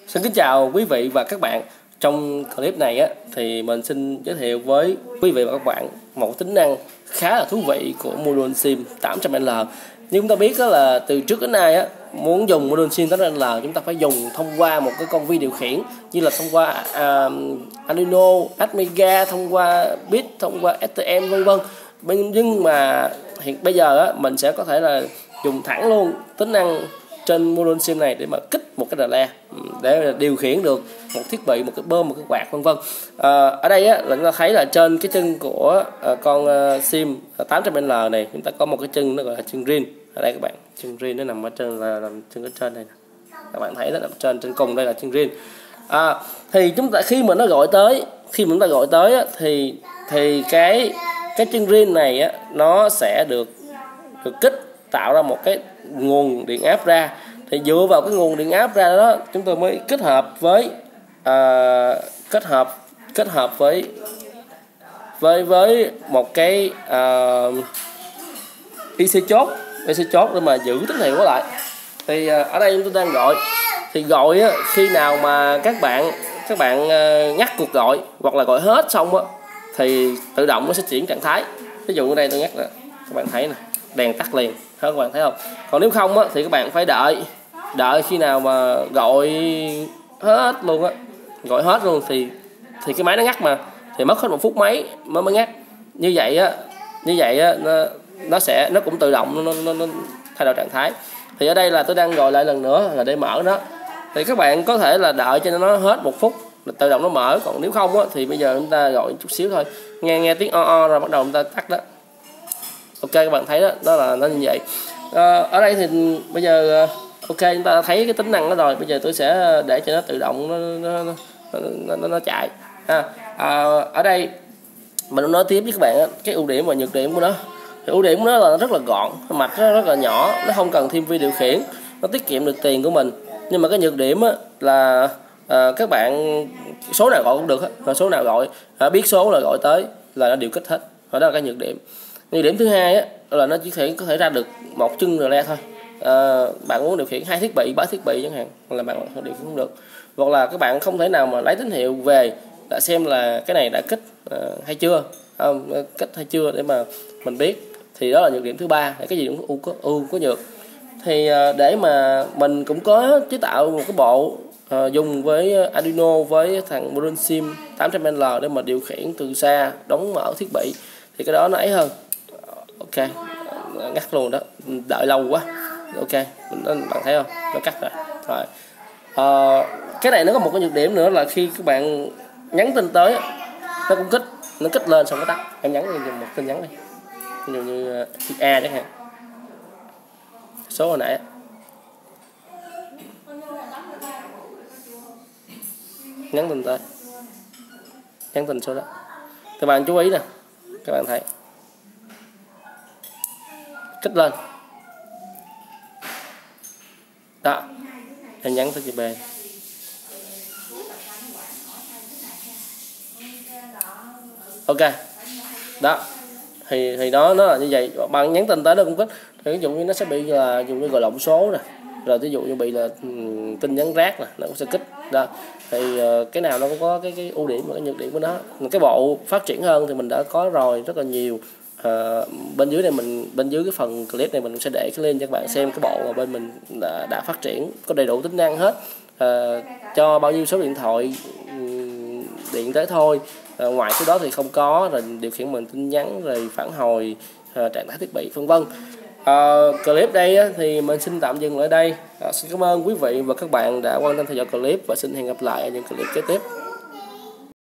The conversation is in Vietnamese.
Xin kính chào quý vị và các bạn. Trong clip này thì mình xin giới thiệu với quý vị và các bạn một tính năng khá là thú vị của module SIM 800L. Như chúng ta biết là từ trước đến nay muốn dùng module SIM 800L chúng ta phải dùng thông qua một cái con vi điều khiển, như là thông qua Arduino, Atmega, thông qua bit, thông qua STM vân vân. Nhưng mà bây giờ mình sẽ có thể là dùng thẳng luôn tính năng trên module SIM này để mà kích một cái relay để điều khiển được một thiết bị, một cái bơm, một cái quạt vân vân. Ở đây là chúng ta thấy là trên cái chân của con SIM 800L này chúng ta có một cái chân nó gọi là chân rin. Ở đây các bạn, chân rin nó nằm ở trên, là nằm chân ở trên đây nè. Các bạn thấy nó nằm trên cùng đây là chân rin. Thì chúng ta khi mà nó gọi tới, thì cái chân rin này nó sẽ được kích, tạo ra một cái nguồn điện áp ra. Thì dựa vào cái nguồn điện áp ra đó chúng tôi mới kết hợp với một cái IC chốt để mà giữ tín hiệu lại. Thì ở đây chúng tôi đang gọi, thì gọi khi nào mà các bạn ngắt cuộc gọi hoặc là gọi hết xong thì tự động nó sẽ chuyển trạng thái. Ví dụ ở đây tôi ngắt là các bạn thấy nè, đèn tắt liền, các bạn thấy không? Còn nếu không thì các bạn phải đợi khi nào mà gọi hết luôn gọi hết luôn thì cái máy nó ngắt mà, thì mất hết 1 phút mấy mới ngắt. Như vậy nó cũng tự động nó thay đổi trạng thái. Thì ở đây là tôi đang gọi lại lần nữa là để mở nó. Thì các bạn có thể là đợi cho nó hết 1 phút là tự động nó mở. Còn nếu không thì bây giờ chúng ta gọi chút xíu thôi, nghe tiếng o rồi bắt đầu chúng ta tắt đó. Ok, các bạn thấy đó là nó như vậy. Ở đây thì bây giờ ok, chúng ta thấy cái tính năng đó rồi. Bây giờ tôi sẽ để cho nó tự động nó chạy. Ở đây mình nói tiếp với các bạn cái ưu điểm và nhược điểm của nó. Thì ưu điểm của nó là nó rất là gọn, mạch nó rất là nhỏ, nó không cần thêm vi điều khiển, nó tiết kiệm được tiền của mình. Nhưng mà cái nhược điểm là các bạn số nào gọi cũng được, số nào gọi biết số là gọi tới là nó điều kích hết. Đó là cái nhược điểm. Nhược điểm thứ hai là nó chỉ có thể ra được một chân relay thôi. Bạn muốn điều khiển 2 thiết bị, 3 thiết bị chẳng hạn, hoặc là bạn điều khiển không được, hoặc là các bạn không thể nào mà lấy tín hiệu về đã xem là cái này đã kích hay chưa, kích hay chưa để mà mình biết. Thì đó là nhược điểm thứ ba. Cái gì cũng có ưu có nhược. Thì để mà mình cũng có chế tạo một cái bộ dùng với Arduino với thằng module SIM 800L để mà điều khiển từ xa, đóng mở thiết bị, thì cái đó nó ấy hơn. Ok, ngắt luôn đó, đợi lâu quá. Ok, bạn thấy không, nó cắt rồi. Cái này nó có một cái nhược điểm nữa là khi các bạn nhắn tin tới nó cũng nó kích lên xong nó tắt. Em nhắn một tin nhắn đi, ví dụ như A chẳng hạn, số hồi nãy nhắn tin tới, nhắn tin số đó. Các bạn chú ý nè, các bạn thấy kích lên đó, em nhắn tới chị B ok đó. Thì nó là như vậy. Bạn nhắn tin tới nó cũng kích. Thì ví dụ như nó sẽ bị là dùng như gọi lộn số nè, rồi ví dụ như bị là tin nhắn rác nè, nó cũng sẽ kích đó. Thì cái nào nó cũng có cái ưu điểm và cái nhược điểm của nó. Cái bộ phát triển hơn thì mình đã có rồi rất là nhiều. Bên dưới này bên dưới cái phần clip này mình sẽ để cái link cho các bạn xem cái bộ mà bên mình đã phát triển, có đầy đủ tính năng hết. Cho bao nhiêu số điện thoại điện tới thôi, ngoài số đó thì không có. Rồi điều khiển mình tin nhắn, rồi phản hồi trạng thái thiết bị vân vân. Clip đây thì mình xin tạm dừng lại đây. Xin cảm ơn quý vị và các bạn đã quan tâm theo dõi clip, và xin hẹn gặp lại ở những clip kế tiếp.